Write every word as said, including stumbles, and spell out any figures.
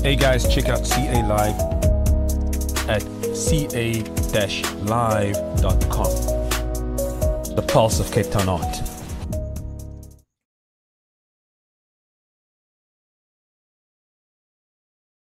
Hey guys, check out C A Live at c a dash live dot com. The pulse of Cape Town art.